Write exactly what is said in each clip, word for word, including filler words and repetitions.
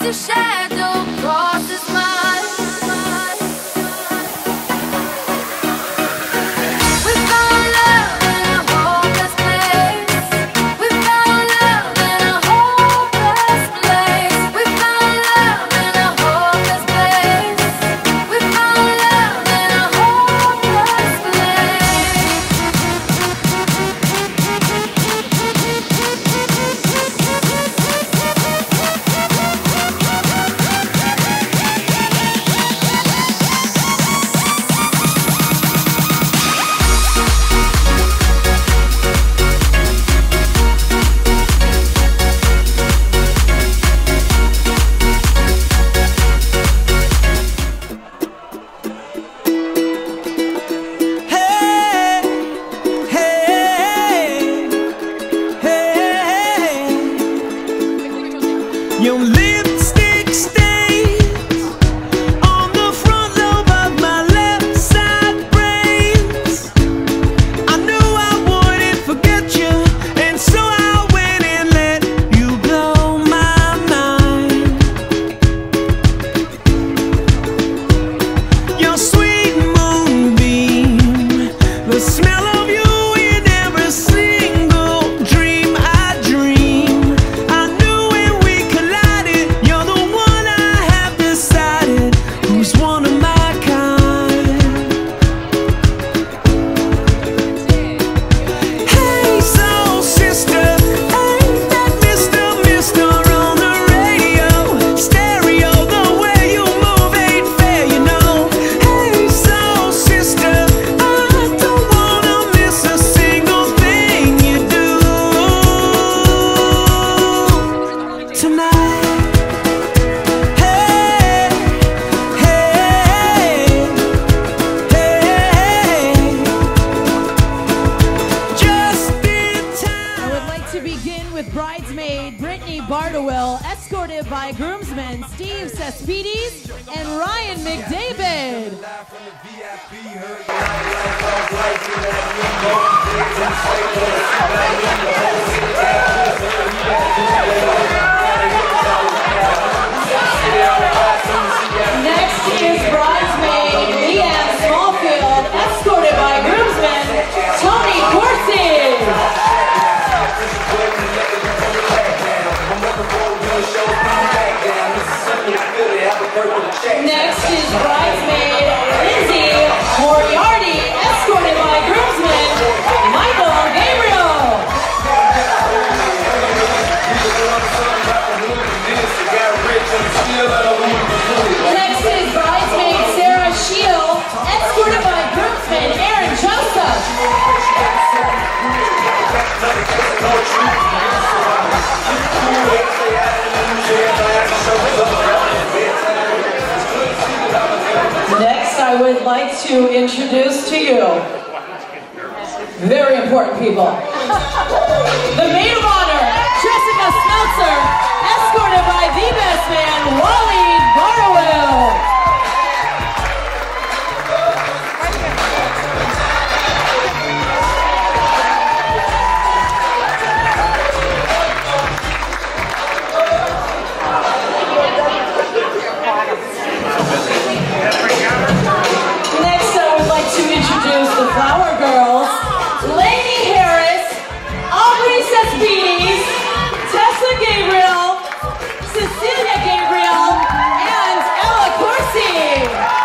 a shadow crosses mine. We found love in a hopeless place. We found love in a hopeless place. We found love in a hopeless place. We found love in a hopeless Your lipstick stains on the front lobe of my left side brains. I knew I wouldn't forget you, and so I went and let you blow my mind. Your sweet moonbeam, the smell of you in every single dream I dream. I knew when we collided, you're the one I have decided who's one of my kind. Hey, soul sister, ain't that Mister Mister on the radio? Stereo, the way you move ain't fair, you know. Hey, soul sister, I don't wanna miss a single thing you do tonight. Hey, hey, hey, just in time. I would like to begin with bridesmaid Brittany Bartowell, escorted by groomsmen Steve Cespedes and Ryan McDavid. Next is bridesmaid Leanne Smallfield, escorted by groomsmen Tony Corsi. Next is bridesmaid Lizzie Moriarty, escorted by groomsmen Michael Gabriel. Next is bridesmaid Sarah Shield, escorted by groomsmen Aaron Joseph. Next, I would like to introduce to you very important people. The maid of honor, Jessica Smeltzer, escorted by the best man, Wally Bartowell. Next, I would like to introduce the Flower Girls, Lainey Harris, Aubrey Cespedes, Tessa Gabriel, Cecilia Gabriel, and Ella Corsi.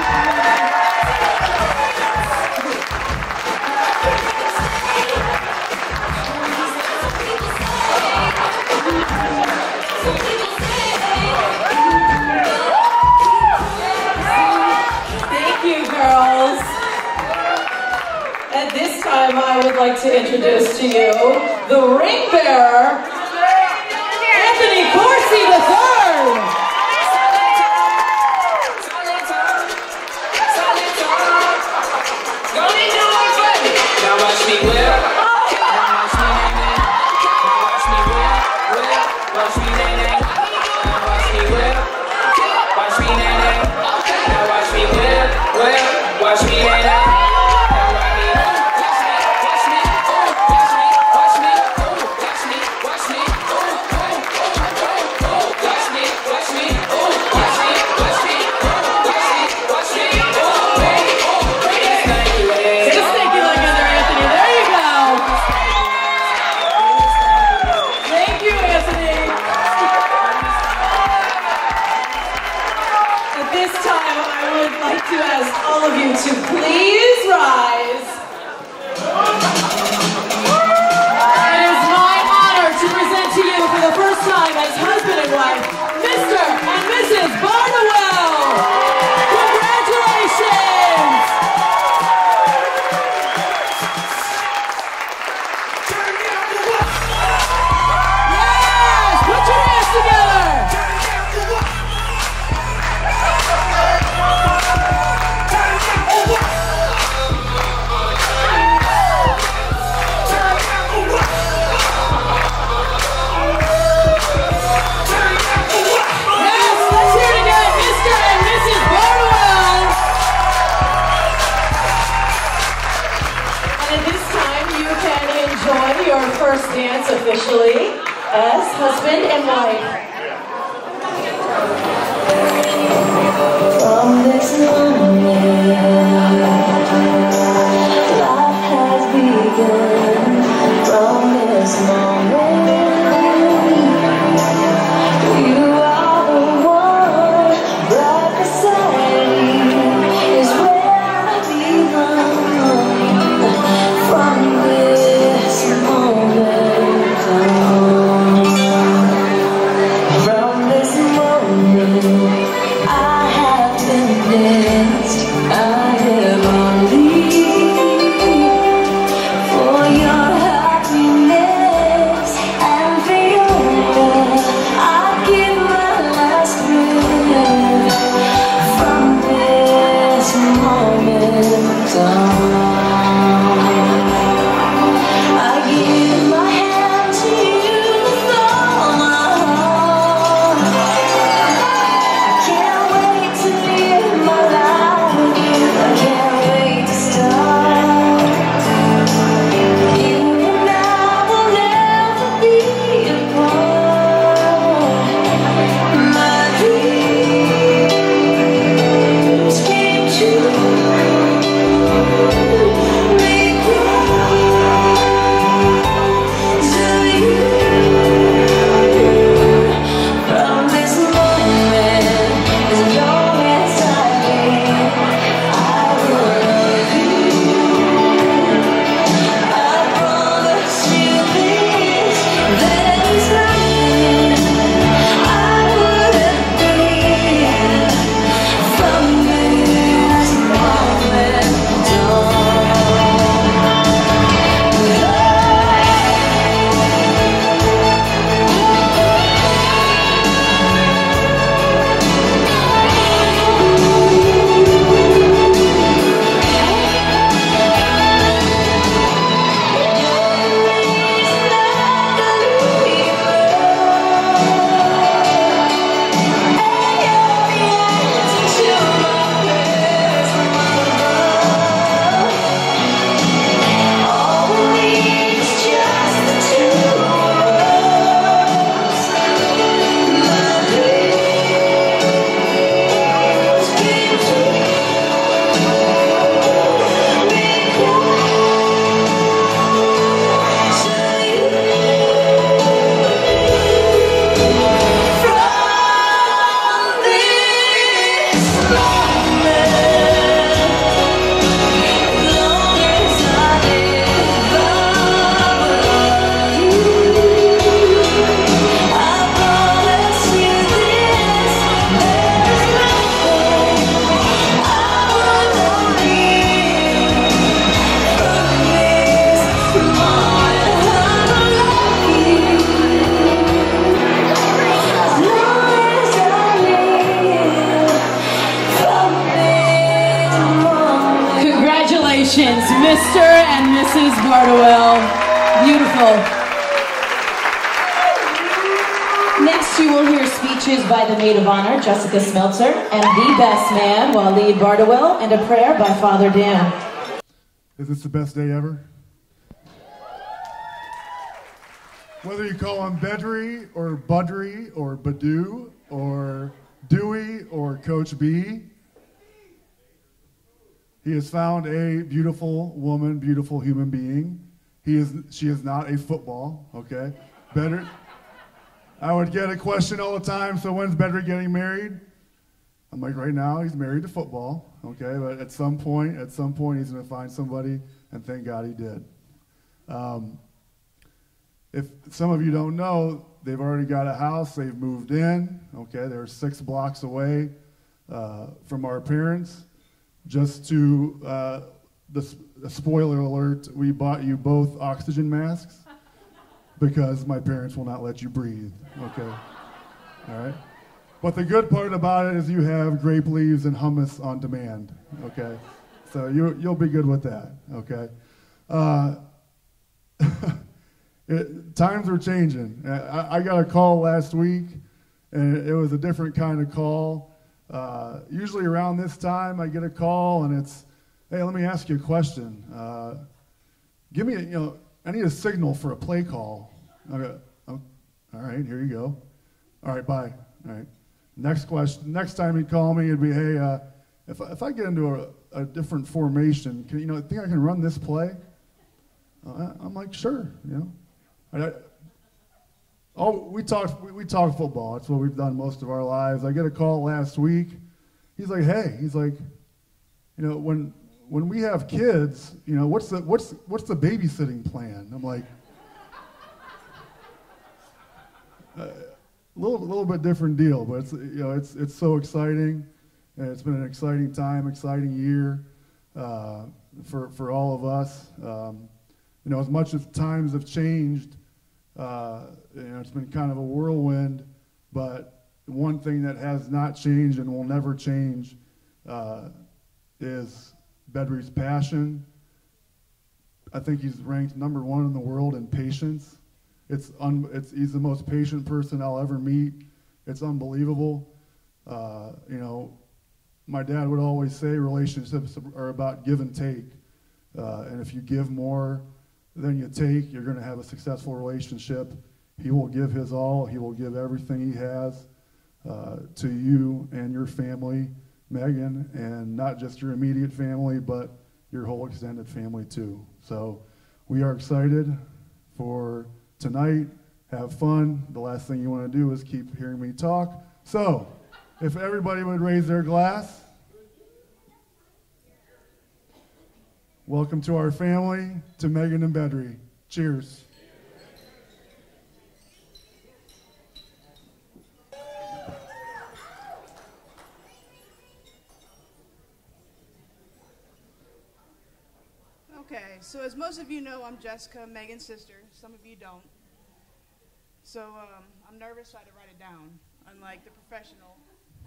Thank you, girls. At this time, I would like to introduce to you the ring bearer, Anthony Corsi the third. Now watch me whip. Now watch me nae nae. Now watch me whip, whip. Watch me nae nae. Now watch me whip. Watch me nae nae. Now watch me whip, whip. Watch me nae nae. Now watch me, watch me, watch me, oh, watch me, watch me, oh, watch me, watch me. like to ask all of you to please rise. It is my honor to present to you for the first time as husband and wife, Mister and Missus Bardowell. Congratulations! Yes! Put your hands together! Yes, let's hear it again, Mister and Missus Bardowell. And at this time, you can enjoy your first dance officially as husband and wife. From this moment, life has begun. From this moment, you are the one right beside me, is where I belong. From this moment on, from this moment, I have been blessed. I have only for your happiness and for your love. I give my last breath. From this moment on, I give my hand to you with all my heart. I can't wait to live my life with you. I can't wait to start. You and I will never be apart. My dreams came true. Because of you. From this moment, as long as I live, I will love you. I promise you this, there's nothing I wouldn't give. From this moment all we need is just the two of us. My dreams came true because of you. From this moment, as long as I live, I will love you. I promise you this, there's nothing I wouldn't give. From this moment, I will love you. As long as I live, from this moment. Congratulations, Mister and Missus Bardowell. Beautiful. Next, you will hear speeches by the maid of honor, Jessica Smeltzer, and the best man, Waleed Bardowell, and a prayer by Father Dan. Is this the best day ever? Whether you call him Bedri or Budri or Badu or Dewey or Coach B, he has found a beautiful woman, beautiful human being. He is, she is not a football, okay? Better. I would get a question all the time, so when's Bedri getting married? I'm like, right now he's married to football, okay? But at some point, at some point, he's going to find somebody, and thank God he did. Um, if some of you don't know, they've already got a house. They've moved in, okay? They're six blocks away uh, from our parents. Just to, uh, the, the spoiler alert, we bought you both oxygen masks because my parents will not let you breathe, okay? All right? But the good part about it is you have grape leaves and hummus on demand, okay? So you, you'll be good with that, okay? Uh, it, times are changing. I, I got a call last week, and it, it was a different kind of call. Uh, usually around this time, I get a call, and it's, hey, let me ask you a question. Uh, give me, a, you know, I need a signal for a play call. Okay. Oh, all right, here you go. All right, bye. All right. Next question. Next time he'd call me, it'd be, hey, uh, if if I get into a, a different formation, can you know, think I can run this play? Uh, I'm like, sure, you know. I, I, oh, we talk we, we talk football. That's what we've done most of our lives. I get a call last week. He's like, hey, he's like, you know, when when we have kids, you know, what's the what's what's the babysitting plan? I'm like. Uh, A little, little bit different deal, but it's, you know, it's it's so exciting, and it's been an exciting time, exciting year uh, for for all of us. Um, you know, as much as times have changed, uh, you know, it's been kind of a whirlwind. But one thing that has not changed and will never change uh, is Bedry's passion. I think he's ranked number one in the world in patience. It's, un, it's he's the most patient person I'll ever meet. It's unbelievable. Uh, you know, my dad would always say relationships are about give and take. Uh, and if you give more than you take, you're going to have a successful relationship. He will give his all. He will give everything he has uh, to you and your family, Megan, and not just your immediate family, but your whole extended family too. So we are excited for tonight. Have fun. The last thing you want to do is keep hearing me talk. So, if everybody would raise their glass. Welcome to our family, to Megan and Bedry. Cheers. Okay, so as most of you know, I'm Jessica, Megan's sister. Some of you don't. So um, I'm nervous, so I had to write it down, unlike the professional.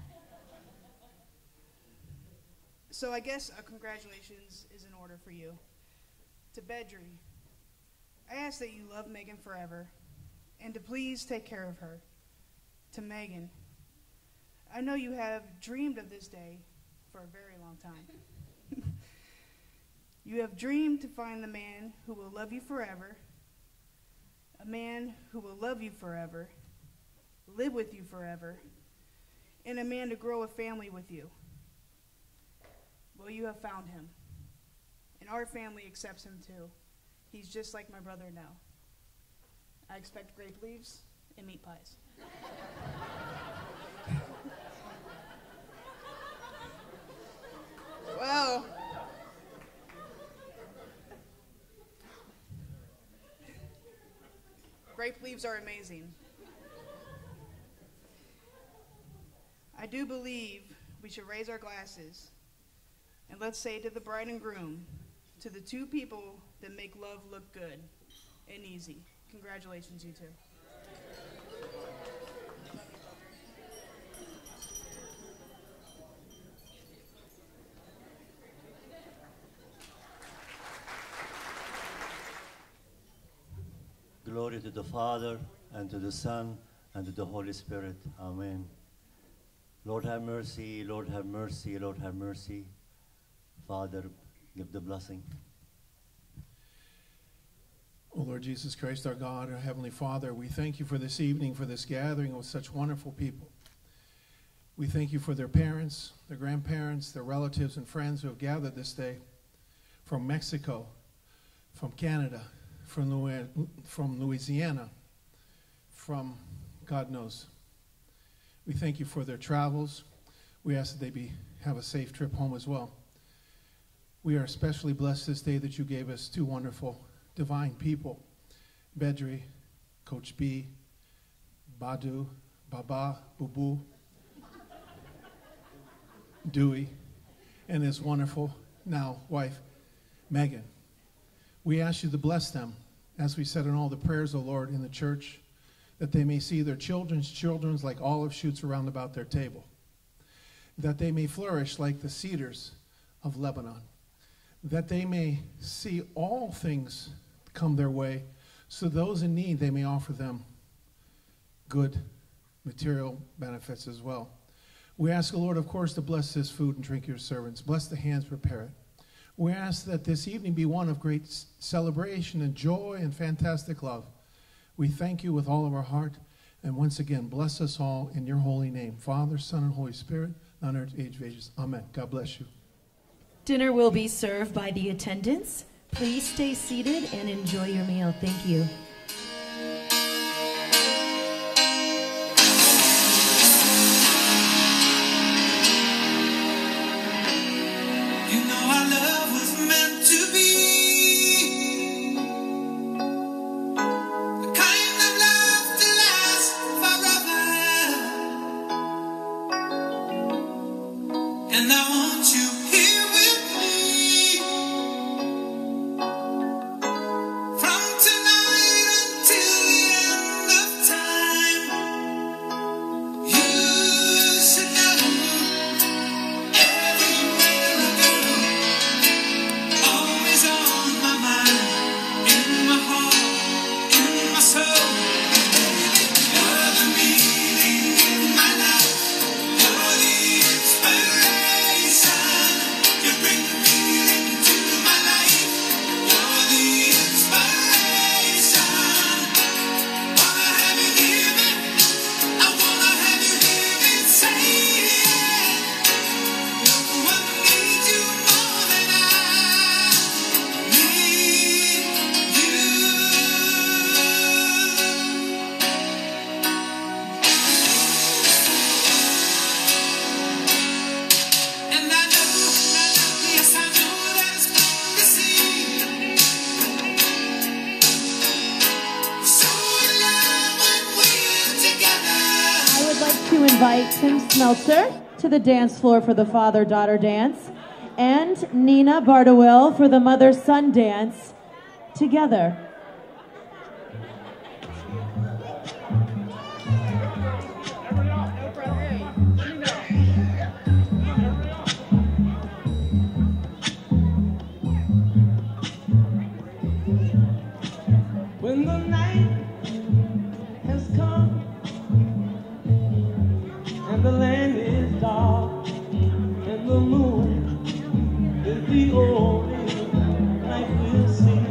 So I guess a congratulations is in order for you. To Bedry, I ask that you love Megan forever, and to please take care of her. To Megan, I know you have dreamed of this day for a very long time. You have dreamed to find the man who will love you forever, a man who will love you forever, live with you forever, and a man to grow a family with you. Well, you have found him, and our family accepts him too. He's just like my brother now. I expect grape leaves and meat pies. Well, grape leaves are amazing. I do believe we should raise our glasses and let's say to the bride and groom, to the two people that make love look good and easy. Congratulations, you two. Glory to the Father, and to the Son, and to the Holy Spirit. Amen. Lord have mercy, Lord have mercy, Lord have mercy. Father, give the blessing. O Lord Jesus Christ, our God, our Heavenly Father, we thank you for this evening, for this gathering with such wonderful people. We thank you for their parents, their grandparents, their relatives and friends who have gathered this day from Mexico, from Canada, from, Louis, from Louisiana, from God knows. We thank you for their travels. We ask that they be have a safe trip home as well. We are especially blessed this day that you gave us two wonderful divine people, Bedri, Coach B, Badu, Baba, Bubu, Dewey, and his wonderful now wife, Megan. We ask you to bless them, as we said in all the prayers, O Lord, in the church, that they may see their children's children's like olive shoots around about their table, that they may flourish like the cedars of Lebanon, that they may see all things come their way, so those in need, they may offer them good material benefits as well. We ask the Lord, of course, to bless this food and drink your servants. Bless the hands prepare it. We ask that this evening be one of great celebration and joy and fantastic love. We thank you with all of our heart. And once again, bless us all in your holy name. Father, Son, and Holy Spirit, on earth, age of ages. Amen. God bless you. Dinner will be served by the attendants. Please stay seated and enjoy your meal. Thank you. You know our love was meant to be the kind of love to last forever. And I want you here with me from tonight until the end of time. You should know everywhere I go, always on my mind, in my heart, in my soul. You're the meaning in my life. You're the inspiration. You bring the meaning to my life. You're the inspiration. Wanna have you hear me? I wanna have you hear me say it. No one needs you more than I need you. And I know, yes, I know that it's plain to see. So in love when we're together. I would like to invite Tim Smeltzer to the dance floor for the father-daughter dance and Nina Bardowell for the mother-son dance together. When the night has come and the land is dark and the moon is the only light we'll see.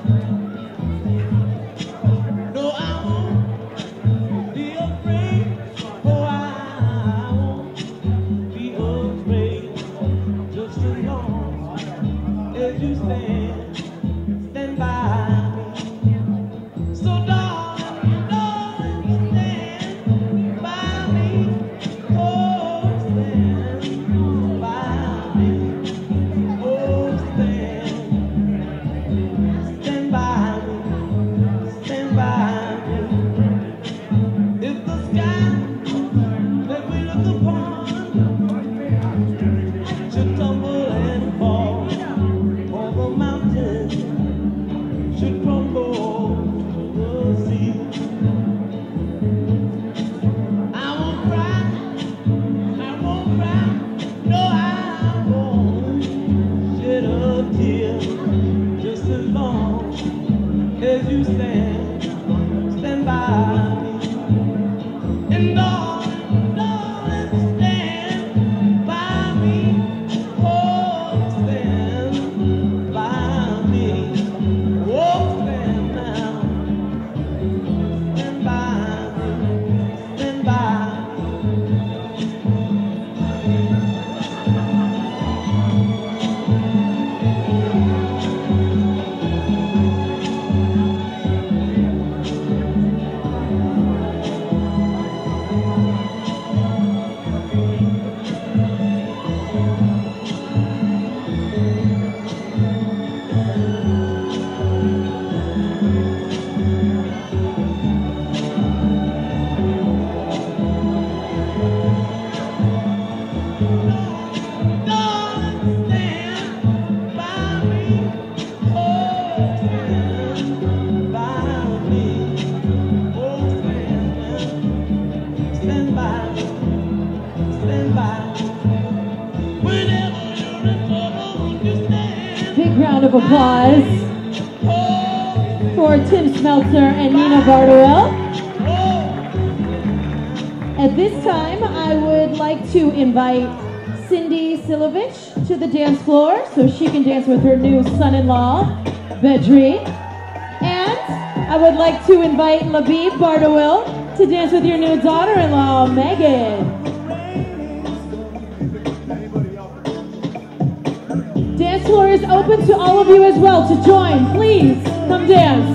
No, I won't be afraid. Oh, I won't be afraid. Just as long as you stand, stand by me. So darling, darling, stand by me. Oh, stand by me. Oh, stand, stand by me. Stand by me. If the sky that we look upon should tumble and fall, or the mountains should crumble to the sea, I won't cry, I won't cry, no, I won't shed a tear, just as long as you stand, stand by me. And darling, darling, stand Big round of applause for Tim Smeltzer and Nina Bardowell. At this time, I would like to invite Cindy Silovich to the dance floor so she can dance with her new son-in-law, Bedri. And I would like to invite Labib Bardowell to dance with your new daughter-in-law, Megan. Dance floor is open to all of you as well to join. Please come dance.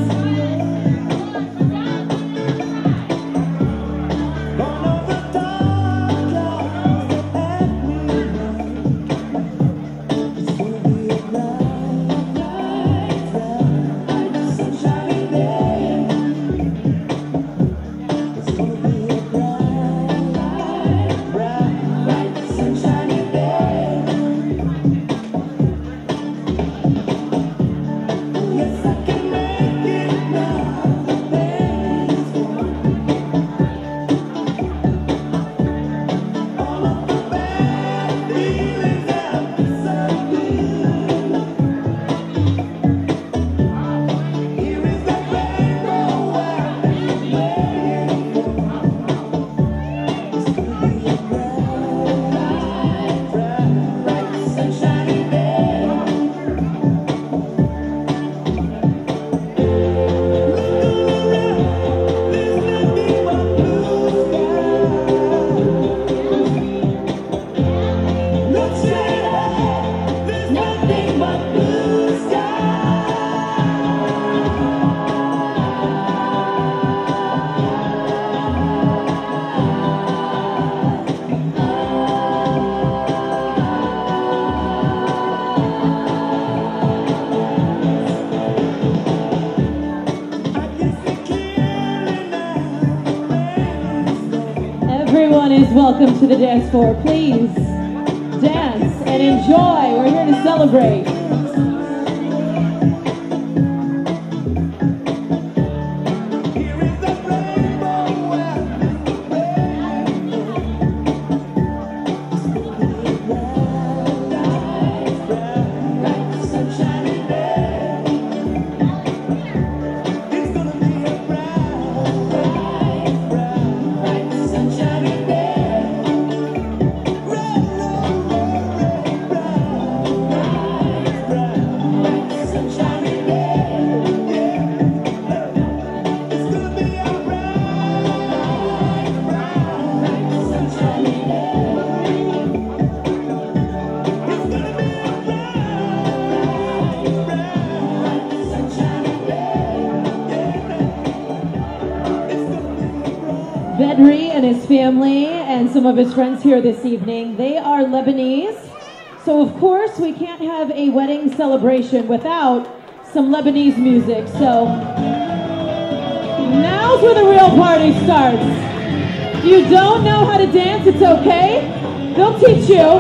Everyone is welcome to the dance floor. Please dance and enjoy. We're here to celebrate. Bedri and his family and some of his friends here this evening, they are Lebanese. So of course we can't have a wedding celebration without some Lebanese music. So now's where the real party starts. If you don't know how to dance, it's okay. They'll teach you.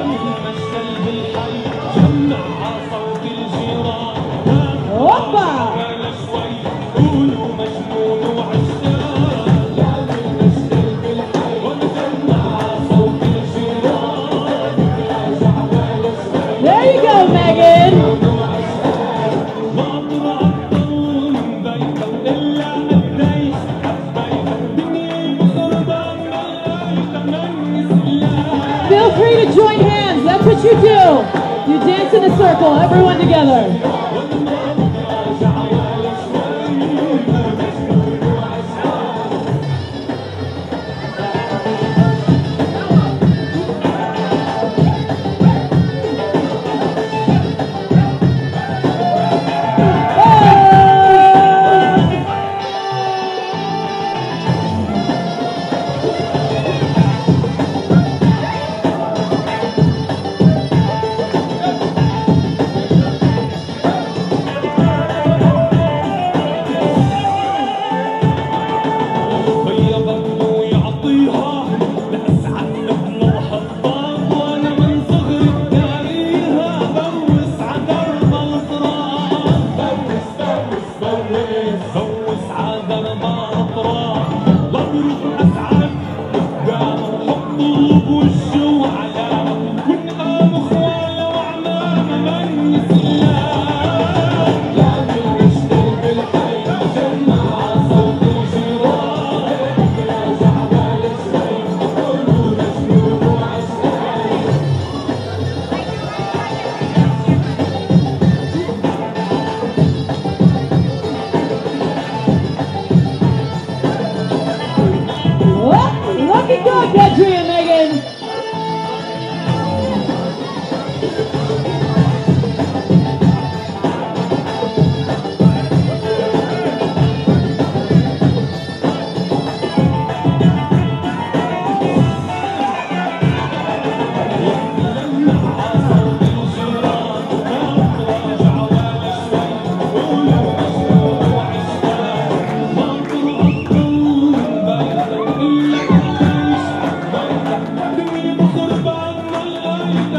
Opa! There you go, Megan. Feel free to join hands. That's what you do. You dance in a circle, everyone together.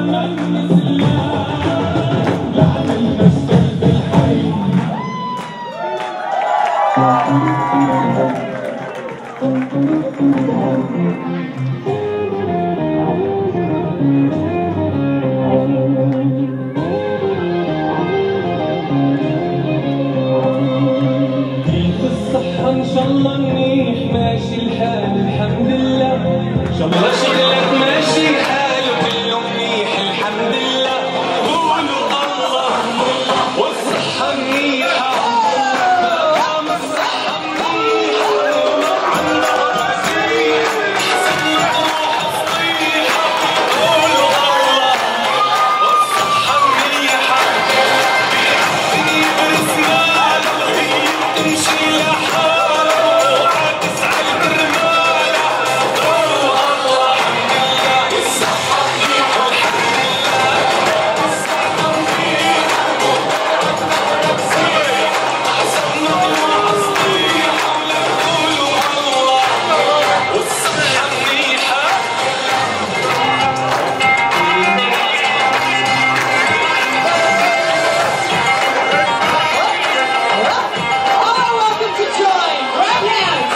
بالصحة إن شاء الله منيح ماشي الحال الحمد لله إن شاء الله شغلك ماشي الحال وكله منيح الحمد لله قولوا الله والصحة منيحة مدام الصحة منيحة عنا رزيق حسن روح صحيحة قولوا الله والصحة منيحة بيعطيني برسمال تمشي لحالة وعاكس على الكرمالة قولوا الله الحمد لله والصحة منيحة الحمد لله والصحة منيحة حسن روح صحيحة ولا قولوا الله والصحة منيحة All welcome to join. Right hands.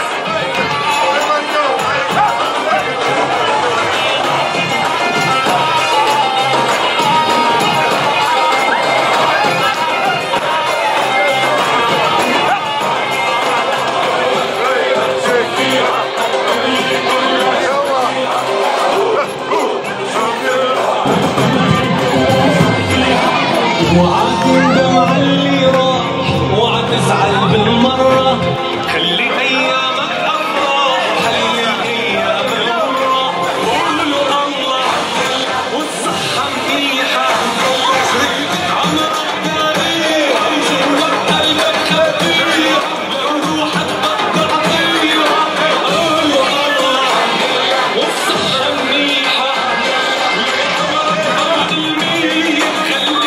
وعاتندم على اللي راح وعتزعل بالمرة خلي أيامك أفراح خلي أيام المرة قولوا الله والصحة منيحة عمرك تاريخ جوك قلبك خفيف لو روحك بدك تطير قولوا الله والصحة منيحة عمرك بعد الميت خلي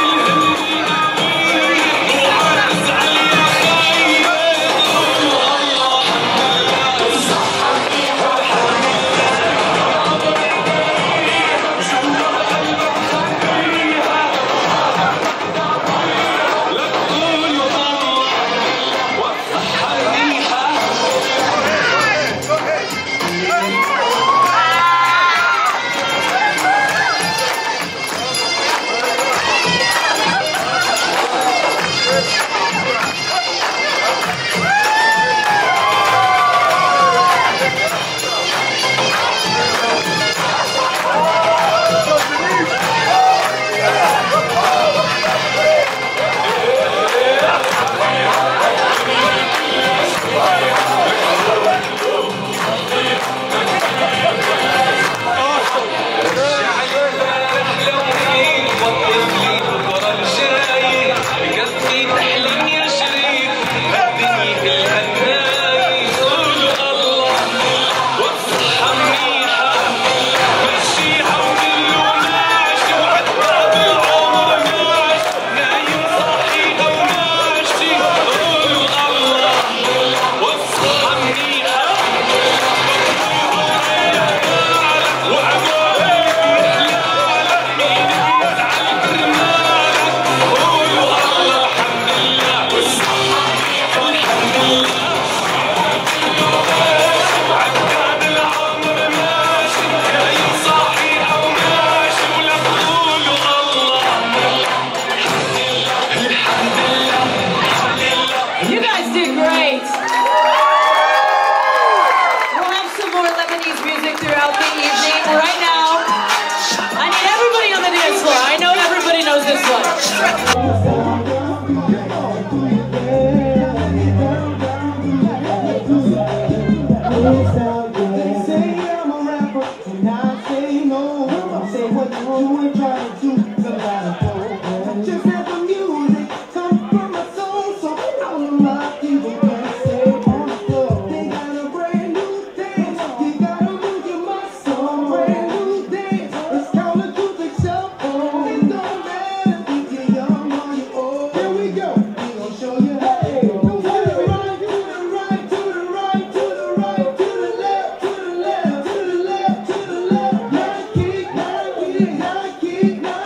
You guys did great. We'll have some more Lebanese music throughout the evening. Right now, I need everybody on the dance floor. I know everybody knows this one. They say I'm a rapper, and I say no. I say what you do and try to do, somebody told. Just have the music come from my soul, so all of my people can stay on the floor. They got a brand new dance, you gotta move your muscle. Brand new dance, it's called a Acoustic Shuffle. It don't matter if you're young or you're old. Here we go, we gon' show you how. To the right, to the right, to the right, to the right, to the left, to the left, to the left, to the left. Now kick, now kick, now kick, now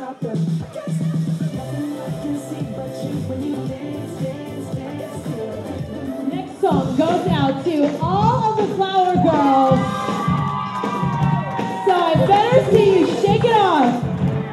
Next song goes out to all of the flower girls. So I better see you shake it off.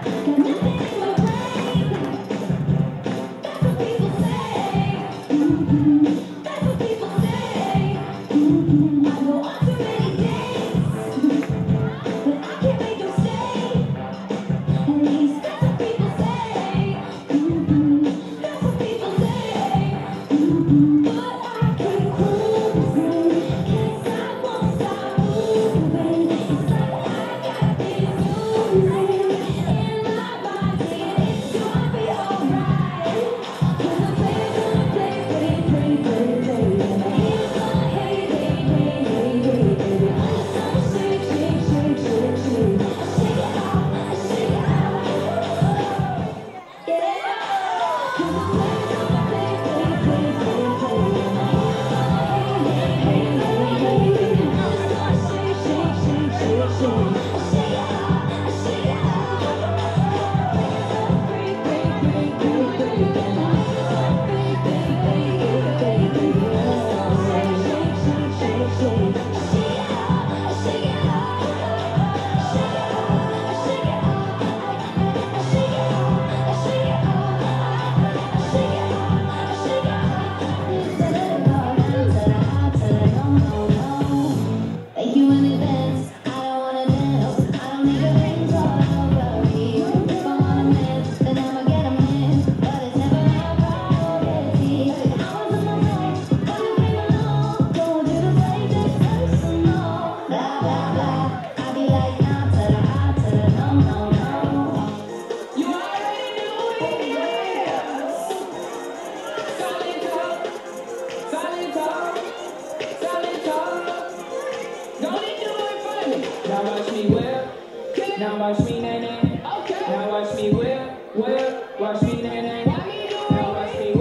Now watch me whip. Now watch me nae nae. Now watch me whip, whip. Watch me nae nae. Now watch me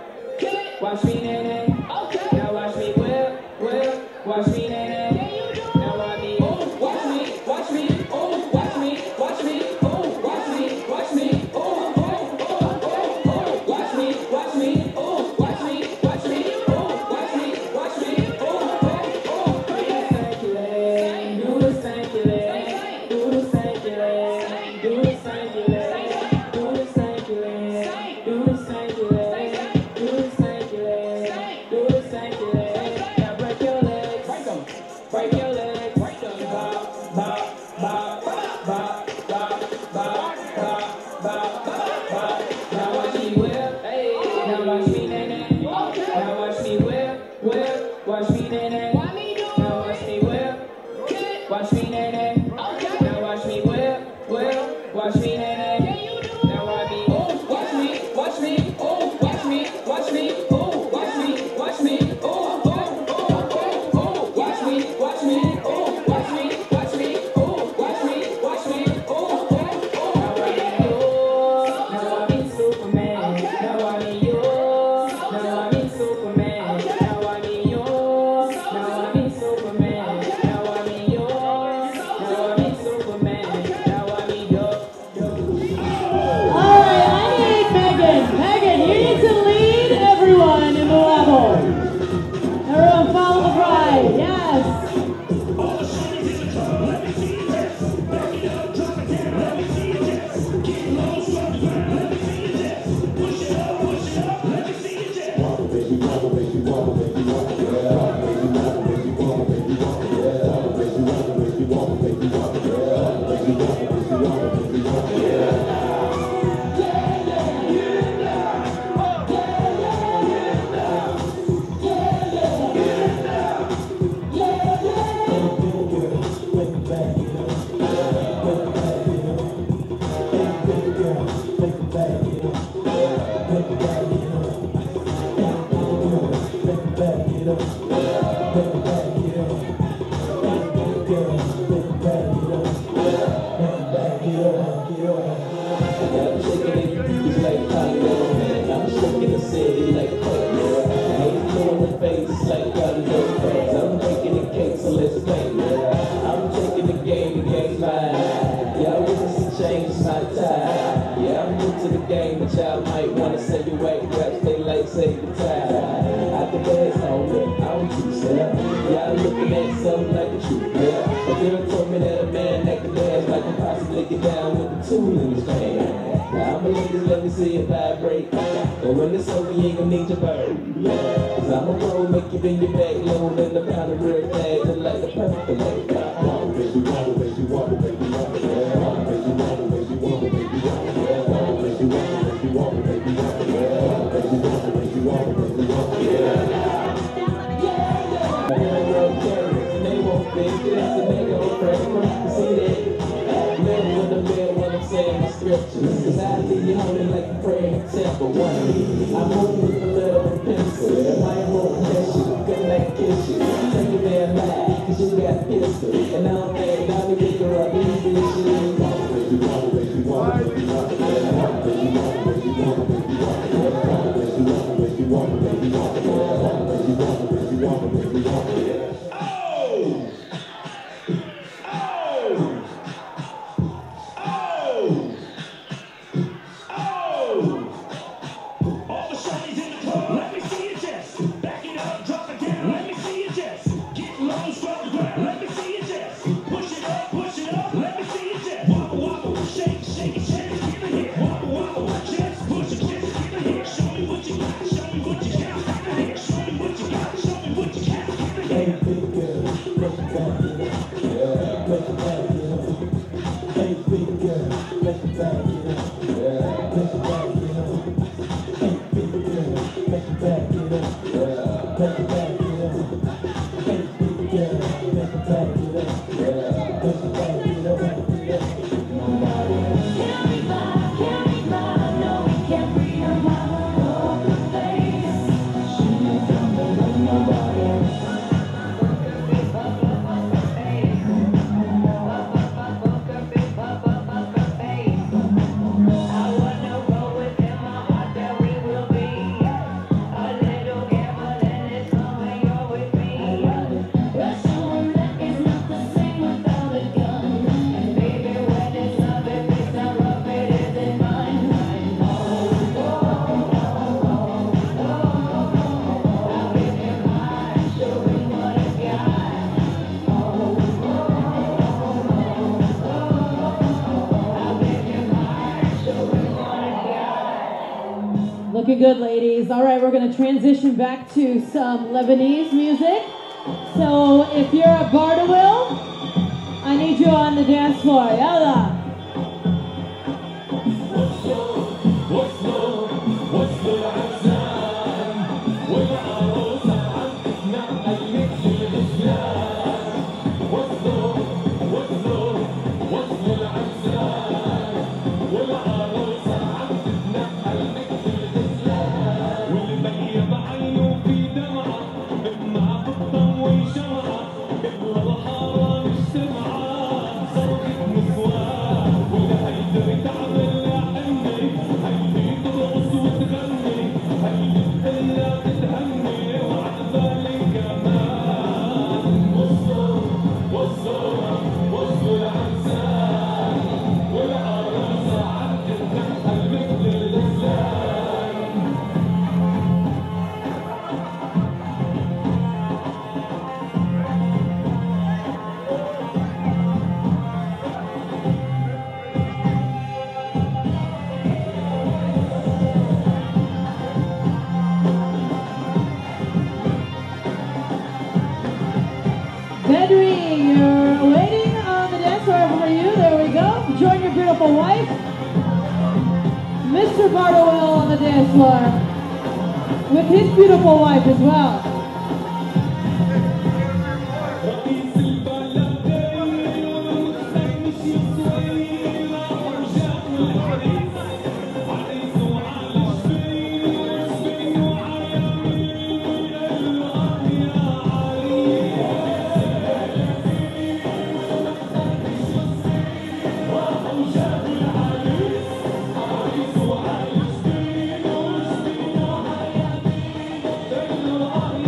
whip. Watch me nae nae. Now watch me whip, whip. Watch me nae nae. Now watch me. Oh, watch me, watch me. Oh, watch me, watch me. Oh, watch me, watch me. Oh, oh, oh, oh, oh. Watch me, watch me. Oh, watch me, watch me. Oh, watch me, watch me. Oh, oh, oh. Do the stanky leg. Do the stanky leg. Do the stanky leg. Do the stanky leg. Do the stanky leg. Do the stanky leg. Do the stanky leg. Now break your legs. Break them. Break your legs. Break them. Bop, bop, bop, bop, bop, bop, bop, bop, bop, bop. Now watch me whip. Hey. Now watch me nae nae. Now watch me whip, whip. Watch me nae nae. Now watch me whip. Watch me nae nae. Now watch me whip, whip. Watch me nae nae. Now watch me. Oh, watch me, watch me. Oh, watch me, watch me. Oh, watch me, watch me. Oh, oh, oh, oh, oh. Watch me, watch me. Oh, watch me, watch me. Oh, watch me, watch me. Oh, oh, oh. Now I be Superman. Now I be yours. Now I be Superman. Now I be yours. Now I be Superman. Now I be yours. Now I be Superman. Now I be yours. All right, I need Megan. Megan, you need to lead everyone in the level. Everyone follow the bride. Yes. I'm shaking the youth like Congo, man. I'm shaking the city like Coke. Ain't blowing the face like Gungo fans. I'm making the cake, so let's play. I'm taking the game against mine. Y'all witness the change, it's my time. to the game, but y'all might wanna say you wait, raps, they like say the time. I can dance on it, I don't choose that. Y'all looking at something like the truth, yeah. A girl told me that a man that can dance like can possibly get down with the tool in his hand. Now I'm a lady, let me see it vibrate. But when it's over, you ain't gonna need your bird, yeah. Cause I'm a pro, make you bend your back low, and the pound of real thing, look like the perfect lady. Wobble, baby, wobble, baby, wobble, baby, wobble, yeah. Wobble, baby, wobble, baby, wobble, baby, wobble, yeah. Wobble, baby, wobble, baby, wobble, baby, wobble, yeah. Wobble, baby, wobble, baby, wobble, baby, wobble, yeah. And they won't think this, and they gon' pray for us to see that. Man with the man when I'm saying my scriptures. Cause I leave you holding like a praying temple. One of me, I move with a little pencil. If I ain't won't catch you, come back and kiss you. Take your damn life, cause you got a pistol. And I don't think I'll be with her, I'll be with you. Wobble, baby, wobble, baby, wobble, baby, wobble, yeah. Wobble, baby, wobble, baby, wobble, baby, wobble, yeah. Wobble, baby, wobble, baby, wobble, baby, wobble, yeah. Wobble, baby, wobble, baby, wobble, baby, wobble, yeah. Looking good, ladies. All right, we're going to transition back to some Lebanese music. So if you're a Bardawil, I need you on the dance floor. Yalla. Bedri, you're waiting on the dance floor for you. There we go. Join your beautiful wife. Mister Bardawil on the dance floor with his beautiful wife as well. Oh,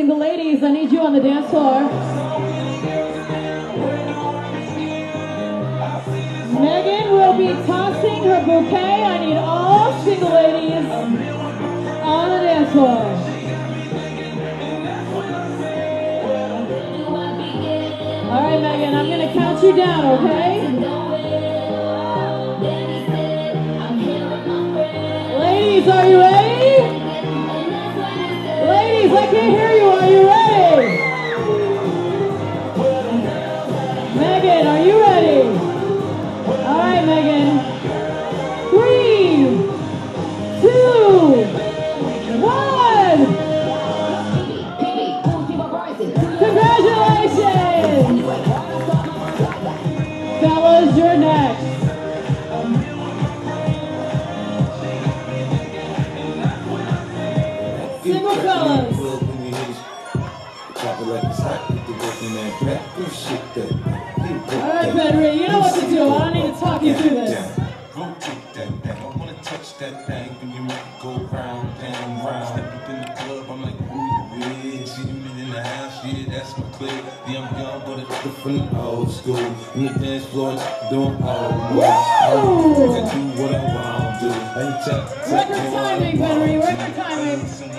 single ladies, I need you on the dance floor. Megan will be tossing her bouquet. I need all single ladies on the dance floor. All right, Megan, I'm going to count you down, okay? Ladies, are you ready? Ladies, I can't hear you. Are you ready? Megan, are you ready? All right, Megan. Three, two, one. Congratulations! Fellas, you're next. Single fellas. All right, Pedro, you know what to do. I don't need to talk you through this. Rotate that back. I wanna touch that thing when you make it go round and round. Step up in the club, I'm like, who you with? See you in the house, yeah, that's my clique. Yeah, I'm young, but it's different old school. In the dance floor, doing all moves. I do what I want to do. I ain't tell- Record timing, Pedro. Record timing.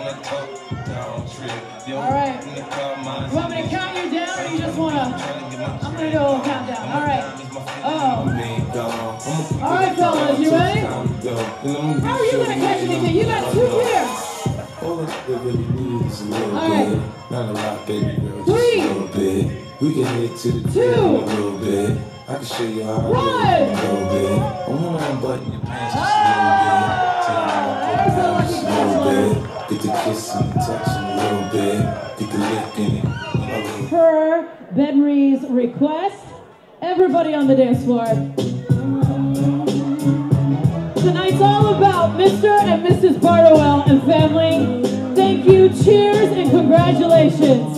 All right. You want me to count you down, or you just want to? I'm going to do a little countdown. All right. Oh. All right, fellas, you ready? How are you going to catch anything? You got two here. All that really needs a little All right. bit. Not a lot, baby girl, just Three. a little bit. We can hit to the Two. a little bit. I can show you how I do it a little bit. I want to unbutton your pants just a little bit. Take them off just a little bit. Get the kissing, the touching a little bit. Get the licking it. Per Benry's request, everybody on the dance floor. Tonight's all about Mister and Missus Bardowell and family. Thank you, cheers, and congratulations.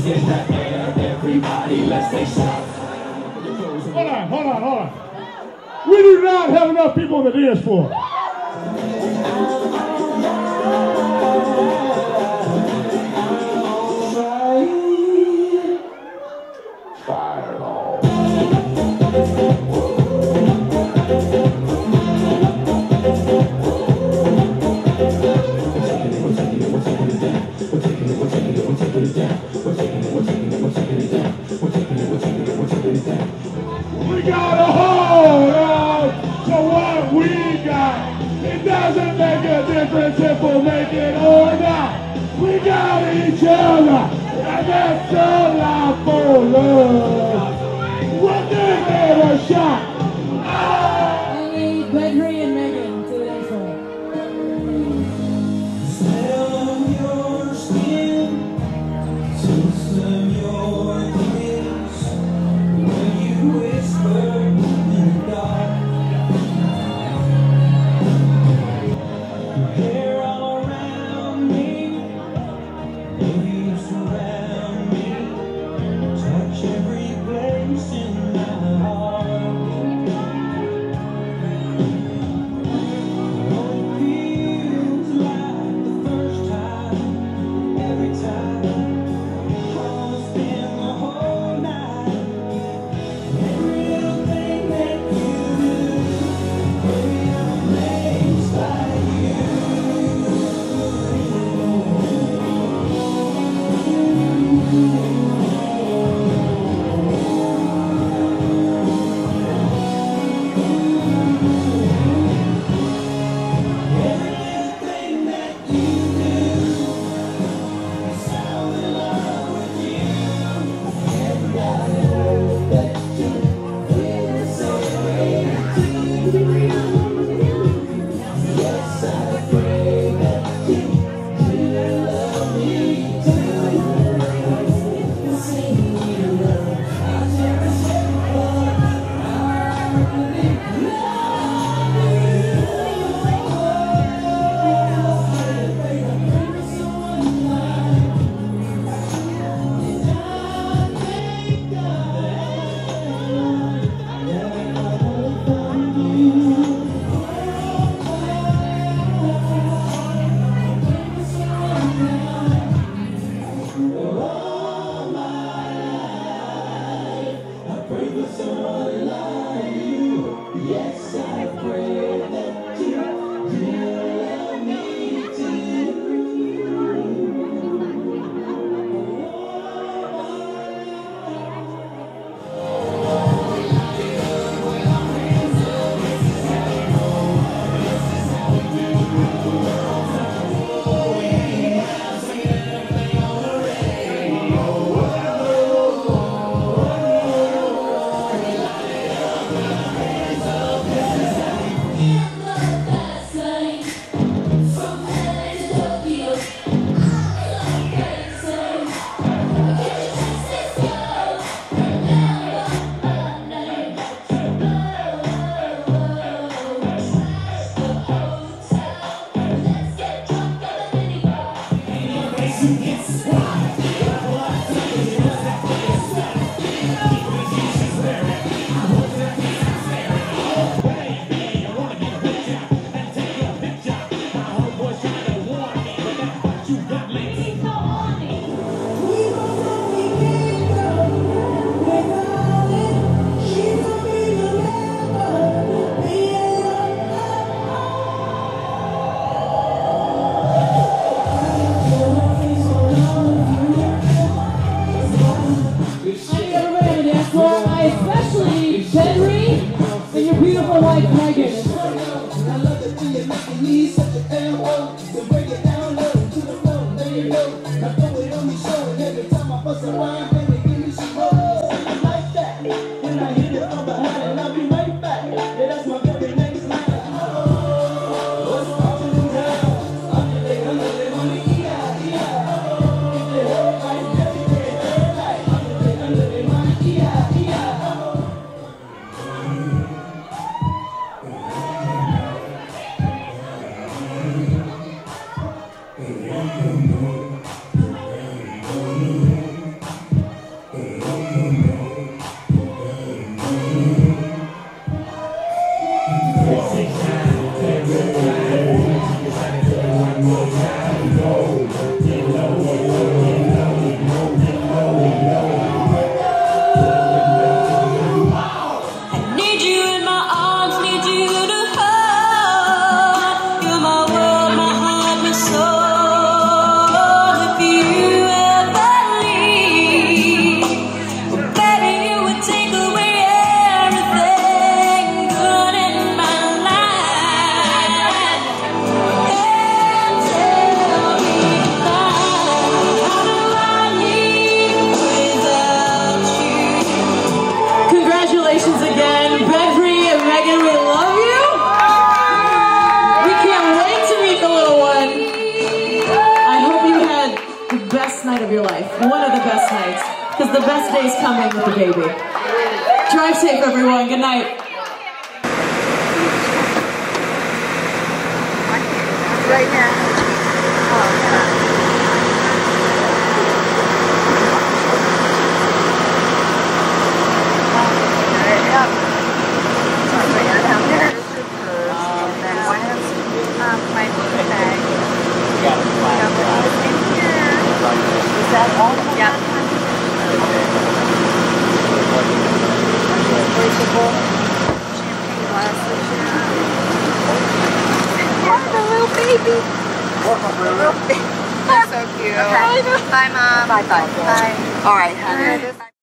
Hold on, hold on, hold on. We do not have enough people on the dance floor. We gotta hold on to what we got. because the best day's coming with the baby. Drive safe, everyone. Good night. Right now. Oh, yeah. My bag. Yeah. In here. Is that all? Yeah. Unbreakable. Champagne glasses. Oh, the little baby. The little baby. That's so cute. Okay. Bye, Mom. Bye, bye. Bye. All right, honey.